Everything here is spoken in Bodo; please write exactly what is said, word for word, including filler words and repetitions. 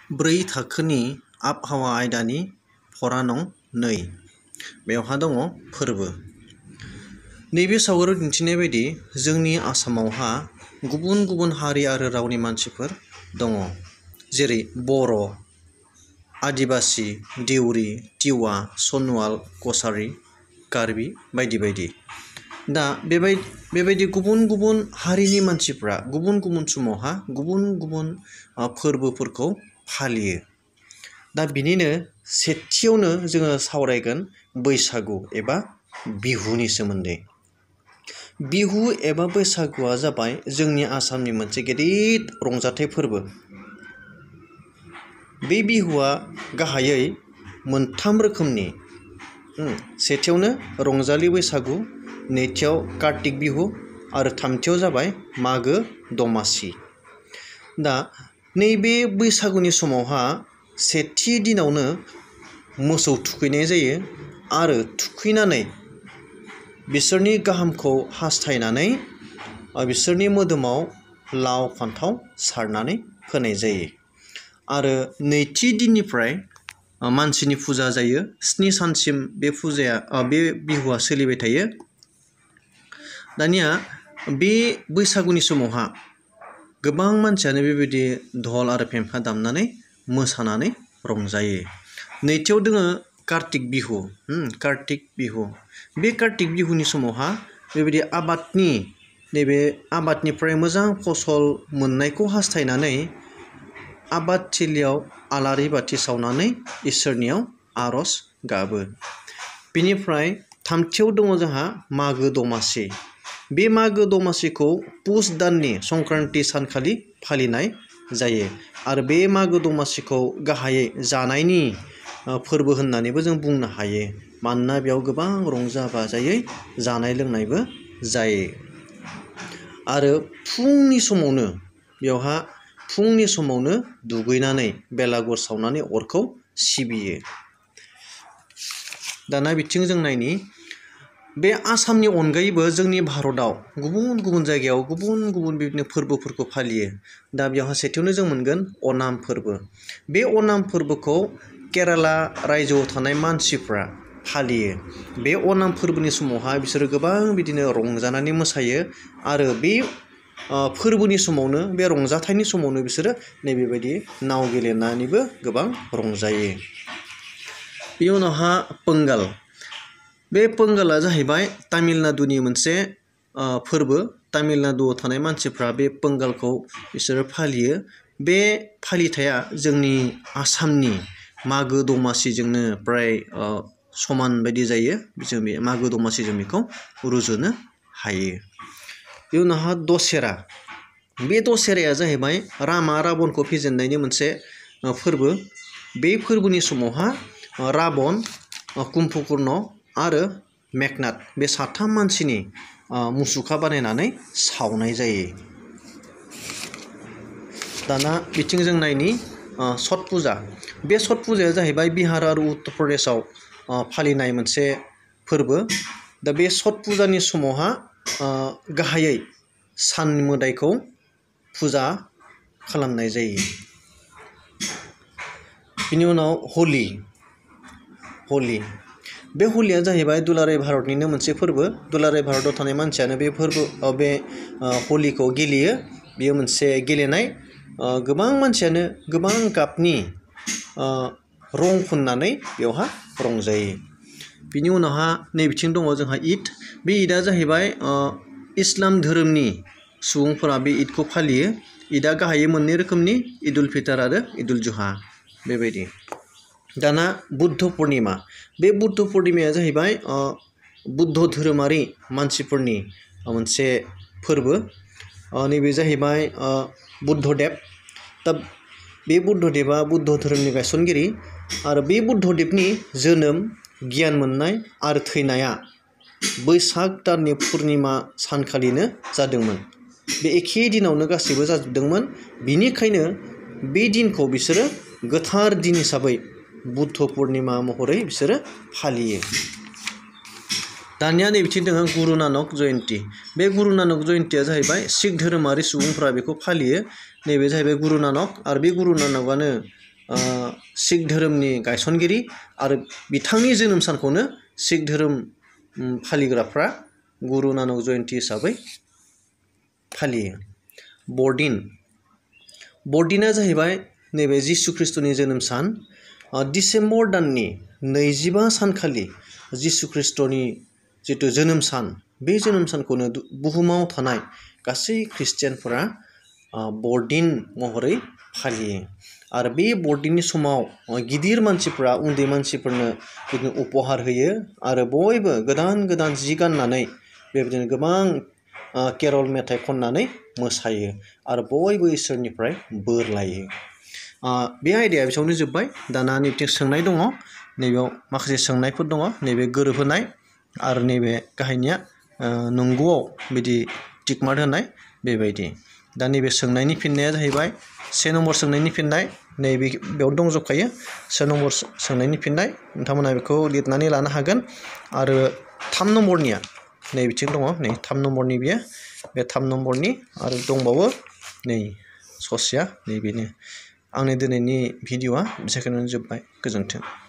ब्रै थाखोनि आबहावा आयदानि फरा नं नै बेवहा दङ फोरबो। नैबे सावगारियाव दिन्थिनाय बायदि जोंनि आसामावहा गुबुन गुबुन हारि आरो रावनि मानसिफोर दङ, जेरै बर', आदिबासि, देउरि, टिवा, सन'वाल, कसारि, कार्बि बायदि बायदि। दा बेबायदि बेबायदि गुबुन गुबुन हारिनि मानसिफ्रा गुबुन गुबुन समावहा गुबुन गुबुन फोरबोफोरखौ फालियो। दा बिनिनो सेथियावनो जोङो सावरायगोन बैसागु एबा बिहुनि सोमोन्दै। बिहु एबा बैसागुआ जाबाय जोंनि आसामनि मोनसे गेदेर रंजाथाइ फोरबो। बे बिहुआ गाहायै मोनथाम रोखोमनि। सेथियावनो रंजालि बैसागु, नैथियाव कार्तिक बिहु आरो थामथियाव जाबाय मागो दमासि। दा नैबे बैसागुनि समावहा सेथि दिनावनो मोसौ थुखैनाय जायो आरो थुखैनानै बिसोरनि गाहामखौ हास्थायनानै बिसोरनि मोदोमाव लाव फान्थाव सारनानै होनाय जायो। आरो नैथि दिननिफ्राय मानसिनि फुजा जायो। स्नि सानसिम बे फुजाया बे बिहुआ सोलिबाय थायो। दानिया बे बैसागुनि समावहा गोबां मानसियानो बेबायदि धल आरो फेम्फा दामनानै मोसानानै रंजायो। नैथियाव दोङो कार्तिक बिहु। कार्तिक बिहु बे कार्तिक बिहुनि समावहा बेबायदि आबादनि नैबे आबादनिफ्राय मोजां फसल मोननायखौ हास्थायनानै आबाद थिलियाव आलारि बाथि सावनानै इसोरनियाव आर'ज गाबो। बेनिफ्राय थामथियाव दङ जोंहा मागो दमासि। बे मागो दमासिखौ पुस दाननि संक्रान्ति सानखालि फालिनाय जायो आरो बे मागो दमासिखौ गाहायै जानायनि फोरबो होननानैबो जों बुंनो हायो, मानोना बेयाव गोबां रंजा बाजायै जानाय लोंनायबो जायो। आरो फुंनि समावनो बेवहा फुंनि समावनो दुगैनानै बेलागुर सावनानै अरखौ सिबियो। दाना बिथिं जों नायनि बे आसामनि अनगायैबो जोंनि भारताव गुबुन गुबुन जायगायाव गुबुन गुबुन बिदिनो फोरबोफोरखौ फालियो। दा बेवहा सेथियावनो जों मोनगोन अनाम फोरबो। बे अनाम फोरबोखौ केराला रायजोआव थानाय मानसिफ्रा फालियो। बे अनाम फोरबोनि समावहा बिसोरो गोबां बिदिनो रंजानानै मोसायो आरो बे फोरबोनि समावनो बे रंजाथाइनि समावनो बिसोरो नैबेबायदि नाव गेलेनानैबो गोबां रंजायो। बेनि उनावहा पोंगाल। बे पोंगाला जाहैबाय तामिलनाडुनि मोनसे फोरबो। तामिलनाडुआव थानाय मानसिफ्रा बे पोंगालखौ बिसोरो फालियो। बे फालिथाया जोंनि आसामनि मागो दमासिजोंनो प्राय समान बायदि जायो। जों बे मागो दमासिजों बेखौ रुजुनो हायो। बेनि उनावहा दसेरा। बे दसेराया जाहैबाय रामा राबनखौ फेजेननायनि मोनसे फोरबो। बे फोरबोनि समावहा राबन, कुम्भकर्ण आरो मेघनाद बे साथाम मानसिनि मुसुखा बानायनानै सावनाय जायो। दाना बिथिं जों नायनि छठ पुजा। बे छठ पुजाया जाहैबाय बिहार आरो उत्तर प्रदेशआव फालिनाय मोनसे फोरबो। दा बे छठ पुजानि समावहा गाहायै सान मोदायखौ फुजा खालामनाय जायो। बिनि उनाव हलि। हलि बे हलिया जाहैबाय दुलाराय भारतनिनो मोनसे फोरबो। दुलाराय भारताव थानाय मानसियानो बे फोरबो बे हलिखौ गेलेयो। बेयो मोनसे गेलेनाय। गोबां मानसियानो गोबां गाबनि रं फुननानै बेवहा रंजायो। बिनि उनावहा नैबिथिं दङ जोंहा ईद। बे ईदआ जाहैबाय इस्लाम धोरोमनि सुबुंफोरा बे ईदखौ फालियो। ईदआ गाहायै मोननै रोखोमनि, ईद उल फितर आरो ईद उल जुहा बेबायदि। दाना बुद्ध पुर्निमा। बे बुद्ध पुर्निमाया जाहैबाय बुद्ध धोरोमारि मानसिफोरनि मोनसे फोरबो। नैबे जाहैबाय बुद्धदेब। दा बे बुद्धदेबा बुद्ध धोरोमनि गायसनगिरि आरो बे बुद्धदेबनि जोनोम, गियान मोननाय आरो थैनाया बैसाग दाननि पुर्निमा सानखालिनो जादोंमोन। बे एखे दिनावनो गासैबो जाजोबदोंमोन। बिनिखायनो बे दिनखौ बिसोरो गोथार दिन हिसाबै बुद्ध पुर्निमा महरै बिसोरो फालियो। दानिया नैबिथिं दङ गुरु नानक जयन्ती। बे गुरु नानक जयन्तीया जाहैबाय सिख धोरोमारि सुबुंफोरा बेखौ फालियो। नैबे जाहैबाय गुरु नानक आरो बे गुरु नानकआनो सिख धोरोमनि गायसनगिरि आरो बिथांनि जोनोम सानखौनो सिख धोरोम फालिग्राफ्रा गुरु नानक जयन्ती हिसाबै फालियो। बरदिन बरदिना जाहैबाय नैबे जिसु ख्रिस्ट'नि जोनोम सान। डिसेम्बर दाननि नैजिबा सानखालि जिसु ख्रिस्ट'नि जितु जोनोम सान, बे जोनोम सानखौनो बुहुमाव थानाय गासै ख्रिस्टियानफोरा बरदिन महरै फालियो। आरो बे बरदिननि समाव गिदिर मानसिफ्रा उन्दै मानसिफोरनो बिदिनो उपहार होयो आरो बयबो गोदान गोदान जि गाननानै बेबायदिनो गोबां केरल मेथाइ खननानै मोसायो आरो बयबो इसोरनिफ्राय बोर लायो। बे आयदाया बेसेयावनो जोब्बाय। दाना नैबेथिं सोंनाय दङ, नैबेयाव माखासे सोंनायफोर दङ, नैबे गोरोबहोनाय आरो नैबे गाहायनिया नंगौआव बिदि टिक मार्क होनाय बेबायदि। दा नैबे सोंनायनि फिननाया जाहैबाय से नम्बर सोंनायनि फिननाय नैबे बेयाव दंजोबखायो। से नम्बर सोंनायनि फिननाय नोंथांमोना बेखौ लिरनानै लानो हागोन। आरो थाम नम्बरनिया नैबेथिं दङ, नै थाम नम्बरनि बियो बे थाम नम्बरनि आरो दंबावो नै ससेया नैबेनो। आंनि दिनैनि भिडिअ'आ बेसेखिनियावनो जोब्बाय। गोजोन्थों।